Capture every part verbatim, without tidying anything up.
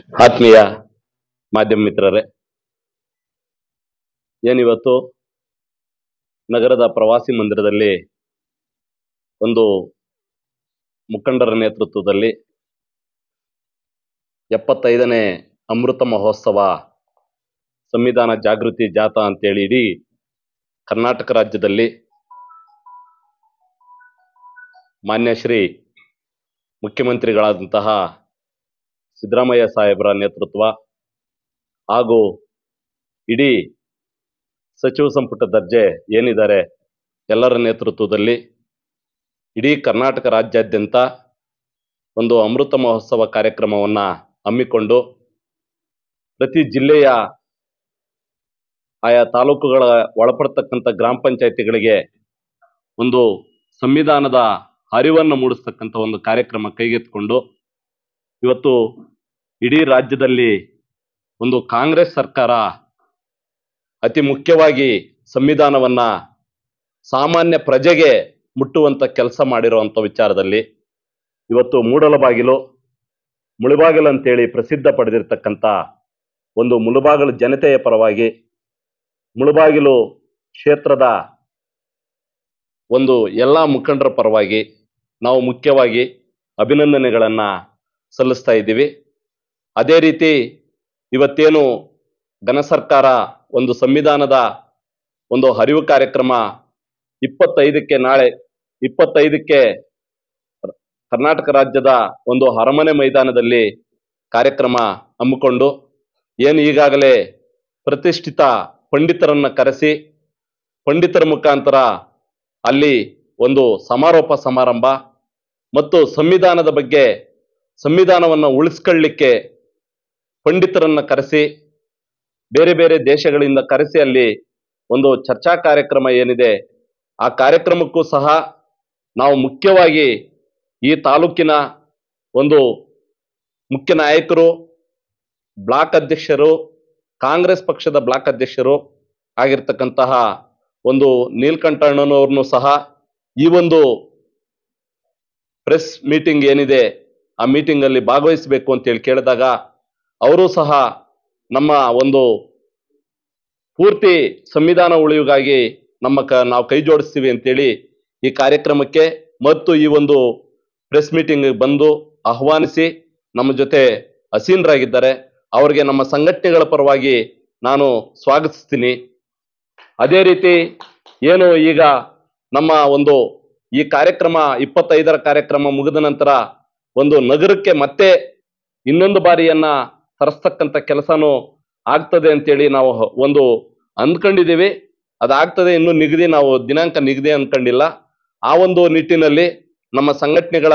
ಆತ್ಮೀಯ ಮಾಧ್ಯಮ ಮಿತ್ರರೇ, ಏನಿವತ್ತು ನಗರದ ಪ್ರವಾಸಿ ಮಂದಿರದಲ್ಲಿ ಒಂದು ಮುಖಂಡರ ನೇತೃತ್ವದಲ್ಲಿ ಎಪ್ಪತ್ತೈದನೇ ಅಮೃತ ಮಹೋತ್ಸವ ಸಂವಿಧಾನ ಜಾಗೃತಿ ಜಾಥಾ ಅಂತೇಳಿ ಇಡೀ ಕರ್ನಾಟಕ ರಾಜ್ಯದಲ್ಲಿ ಮಾನ್ಯ ಶ್ರೀ ಮುಖ್ಯಮಂತ್ರಿಗಳಾದಂತಹ ಸಿದ್ದರಾಮಯ್ಯ ಸಾಹೇಬರ ನೇತೃತ್ವ ಹಾಗೂ ಇಡೀ ಸಚಿವ ಸಂಪುಟ ದರ್ಜೆ ಏನಿದ್ದಾರೆ ಎಲ್ಲರ ನೇತೃತ್ವದಲ್ಲಿ ಇಡೀ ಕರ್ನಾಟಕ ರಾಜ್ಯಾದ್ಯಂತ ಒಂದು ಅಮೃತ ಮಹೋತ್ಸವ ಕಾರ್ಯಕ್ರಮವನ್ನು ಹಮ್ಮಿಕೊಂಡು ಪ್ರತಿ ಜಿಲ್ಲೆಯ ಆಯಾ ತಾಲೂಕುಗಳ ಒಳಪಡ್ತಕ್ಕಂಥ ಗ್ರಾಮ ಪಂಚಾಯಿತಿಗಳಿಗೆ ಒಂದು ಸಂವಿಧಾನದ ಅರಿವನ್ನು ಮೂಡಿಸ್ತಕ್ಕಂಥ ಒಂದು ಕಾರ್ಯಕ್ರಮ ಕೈಗೆತ್ತಿಕೊಂಡು ಇವತ್ತು ಇಡೀ ರಾಜ್ಯದಲ್ಲಿ ಒಂದು ಕಾಂಗ್ರೆಸ್ ಸರ್ಕಾರ ಅತಿ ಮುಖ್ಯವಾಗಿ ಸಂವಿಧಾನವನ್ನ ಸಾಮಾನ್ಯ ಪ್ರಜೆಗೆ ಮುಟ್ಟುವಂತ ಕೆಲಸ ಮಾಡಿರುವಂತ ವಿಚಾರದಲ್ಲಿ ಇವತ್ತು ಮೂಡಲಬಾಗಿಲು ಮುಳುಬಾಗಿಲು ಅಂತೇಳಿ ಪ್ರಸಿದ್ಧ ಪಡೆದಿರತಕ್ಕಂಥ ಒಂದು ಮುಳುಬಾಗಿಲು ಜನತೆಯ ಪರವಾಗಿ ಮುಳುಬಾಗಿಲು ಕ್ಷೇತ್ರದ ಒಂದು ಎಲ್ಲ ಮುಖಂಡರ ಪರವಾಗಿ ನಾವು ಮುಖ್ಯವಾಗಿ ಅಭಿನಂದನೆಗಳನ್ನ ಸಲ್ಲಿಸ್ತಾ ಇದ್ದೀವಿ. ಅದೇ ರೀತಿ ಇವತ್ತೇನು ಘನ ಸರ್ಕಾರ ಒಂದು ಸಂವಿಧಾನದ ಒಂದು ಅರಿವು ಕಾರ್ಯಕ್ರಮ ಇಪ್ಪತ್ತೈದಕ್ಕೆ ನಾಳೆ ಇಪ್ಪತ್ತೈದಕ್ಕೆ ಕರ್ನಾಟಕ ರಾಜ್ಯದ ಒಂದು ಅರಮನೆ ಮೈದಾನದಲ್ಲಿ ಕಾರ್ಯಕ್ರಮ ಹಮ್ಮಿಕೊಂಡು ಏನು ಈಗಾಗಲೇ ಪ್ರತಿಷ್ಠಿತ ಪಂಡಿತರನ್ನ ಕರೆಸಿ ಪಂಡಿತರ ಮುಖಾಂತರ ಅಲ್ಲಿ ಒಂದು ಸಮಾರೋಪ ಸಮಾರಂಭ ಮತ್ತು ಸಂವಿಧಾನದ ಬಗ್ಗೆ ಸಂವಿಧಾನವನ್ನು ಉಳಿಸ್ಕೊಳ್ಳಿಕ್ಕೆ ಪಂಡಿತರನ್ನ ಕರೆಸಿ ಬೇರೆ ಬೇರೆ ದೇಶಗಳಿಂದ ಕರೆಸಿ ಅಲ್ಲಿ ಒಂದು ಚರ್ಚಾ ಕಾರ್ಯಕ್ರಮ ಏನಿದೆ ಆ ಕಾರ್ಯಕ್ರಮಕ್ಕೂ ಸಹ ನಾವು ಮುಖ್ಯವಾಗಿ ಈ ತಾಲೂಕಿನ ಒಂದು ಮುಖ್ಯ ನಾಯಕರು ಬ್ಲಾಕ್ ಅಧ್ಯಕ್ಷರು ಕಾಂಗ್ರೆಸ್ ಪಕ್ಷದ ಬ್ಲಾಕ್ ಅಧ್ಯಕ್ಷರು ಆಗಿರ್ತಕ್ಕಂತಹ ಒಂದು ನೀಲಕಂಠಣ್ಣನವ್ರನ್ನು ಸಹ ಈ ಒಂದು ಪ್ರೆಸ್ ಮೀಟಿಂಗ್ ಏನಿದೆ ಆ ಮೀಟಿಂಗ್ ಅಲ್ಲಿ ಭಾಗವಹಿಸಬೇಕು ಅಂತ ಹೇಳಿ ಕೇಳಿದಾಗ ಅವರು ಸಹ ನಮ್ಮ ಒಂದು ಪೂರ್ತಿ ಸಂವಿಧಾನ ಉಳಿವಿಗಾಗಿ ನಮ್ಮ ಕ ನಾವು ಕೈ ಜೋಡಿಸ್ತೀವಿ ಅಂತೇಳಿ ಈ ಕಾರ್ಯಕ್ರಮಕ್ಕೆ ಮತ್ತು ಈ ಒಂದು ಪ್ರೆಸ್ ಮೀಟಿಂಗ್ ಬಂದು ಆಹ್ವಾನಿಸಿ ನಮ್ಮ ಜೊತೆ ಹಸೀನರಾಗಿದ್ದಾರೆ. ಅವರಿಗೆ ನಮ್ಮ ಸಂಘಟನೆಗಳ ಪರವಾಗಿ ನಾನು ಸ್ವಾಗತಿಸ್ತೀನಿ. ಅದೇ ರೀತಿ ಏನು ಈಗ ನಮ್ಮ ಒಂದು ಈ ಕಾರ್ಯಕ್ರಮ ಇಪ್ಪತ್ತೈದರ ಕಾರ್ಯಕ್ರಮ ಮುಗಿದ ನಂತರ ಒಂದು ನಗರಕ್ಕೆ ಮತ್ತೆ ಇನ್ನೊಂದು ಬಾರಿಯನ್ನ ತರಿಸ್ತಕ್ಕಂಥ ಕೆಲಸನೂ ಆಗ್ತದೆ ಅಂತೇಳಿ ನಾವು ಒಂದು ಅಂದ್ಕೊಂಡಿದ್ದೀವಿ. ಅದಾಗ್ತದೆ, ಇನ್ನು ನಿಗದಿ ನಾವು ದಿನಾಂಕ ನಿಗದಿ ಅಂದ್ಕೊಂಡಿಲ್ಲ. ಆ ಒಂದು ನಿಟ್ಟಿನಲ್ಲಿ ನಮ್ಮ ಸಂಘಟನೆಗಳ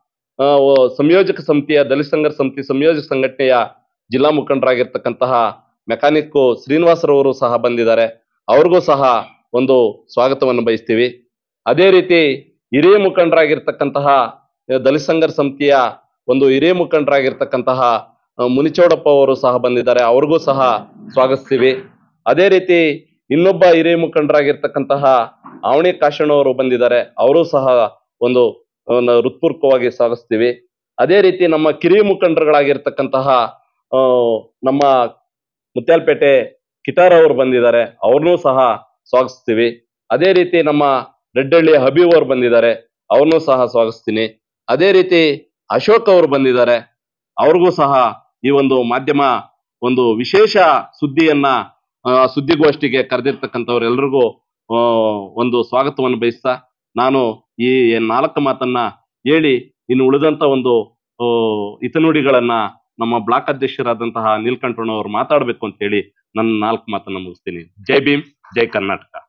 ಸಂಯೋಜಕ ಸಮಿತಿಯ ದಲಿತ ಸಂಘರ್ಷ ಸಮಿತಿ ಸಂಯೋಜಕ ಸಂಘಟನೆಯ ಜಿಲ್ಲಾ ಮುಖಂಡರಾಗಿರ್ತಕ್ಕಂತಹ ಮೆಕ್ಯಾನಿಕ್ ಶ್ರೀನಿವಾಸರವರು ಸಹ ಬಂದಿದ್ದಾರೆ. ಅವ್ರಿಗೂ ಸಹ ಒಂದು ಸ್ವಾಗತವನ್ನು ಬಯಸ್ತೀವಿ. ಅದೇ ರೀತಿ ಹಿರಿಯ ಮುಖಂಡರಾಗಿರ್ತಕ್ಕಂತಹ ದಲಿತ ಸಂಘರ್ಷ ಸಮಿತಿಯ ಒಂದು ಹಿರಿಯ ಮುಖಂಡರಾಗಿರ್ತಕ್ಕಂತಹ ಮುನಿಚೌಡಪ್ಪ ಅವರು ಸಹ ಬಂದಿದ್ದಾರೆ. ಅವ್ರಿಗೂ ಸಹ ಸ್ವಾಗತಿಸ್ತೀವಿ. ಅದೇ ರೀತಿ ಇನ್ನೊಬ್ಬ ಹಿರಿಯ ಮುಖಂಡರಾಗಿರ್ತಕ್ಕಂತಹ ಆವಣಿ ಕಾಶಣ್ಣವರು ಬಂದಿದ್ದಾರೆ. ಅವರು ಸಹ ಒಂದು ಹೃತ್ಪೂರ್ವಕವಾಗಿ ಸ್ವಾಗತಿಸ್ತೀವಿ. ಅದೇ ರೀತಿ ನಮ್ಮ ಕಿರಿಯ ಮುಖಂಡರುಗಳಾಗಿರ್ತಕ್ಕಂತಹ ನಮ್ಮ ಮುತ್ಯಾಲಪೇಟೆ ಕಿಟಾರ್ ಅವರು ಬಂದಿದ್ದಾರೆ. ಅವ್ರನ್ನೂ ಸಹ ಸ್ವಾಗತಿಸ್ತೀವಿ. ಅದೇ ರೀತಿ ನಮ್ಮ ರೆಡ್ಡಳ್ಳಿ ಹಬೀಬ್ ಅವರು ಬಂದಿದ್ದಾರೆ. ಅವ್ರನ್ನೂ ಸಹ ಸ್ವಾಗತಿಸ್ತೀನಿ. ಅದೇ ರೀತಿ ಅಶೋಕ್ ಅವರು ಬಂದಿದ್ದಾರೆ. ಅವ್ರಿಗೂ ಸಹ ಈ ಒಂದು ಮಾಧ್ಯಮ ಒಂದು ವಿಶೇಷ ಸುದ್ದಿಯನ್ನ ಸುದ್ದಿಗೋಷ್ಠಿಗೆ ಕರೆದಿರ್ತಕ್ಕಂಥವ್ರೆಲ್ರಿಗೂ ಒಂದು ಸ್ವಾಗತವನ್ನು ಬಯಸ್ತಾ ನಾನು ಈ ನಾಲ್ಕು ಮಾತನ್ನ ಹೇಳಿ ಇನ್ನು ಉಳಿದಂತ ಒಂದು ಹಿತನುಡಿಗಳನ್ನ ನಮ್ಮ ಬ್ಲಾಕ್ ಅಧ್ಯಕ್ಷರಾದಂತಹ ನೀಲಕಂಠಣ್ಣವರು ಮಾತಾಡಬೇಕು ಅಂತ ಹೇಳಿ ನನ್ನ ನಾಲ್ಕು ಮಾತನ್ನ ಮುಗಿಸ್ತೀನಿ. ಜೈ ಭೀಮ್, ಜೈ ಕರ್ನಾಟಕ.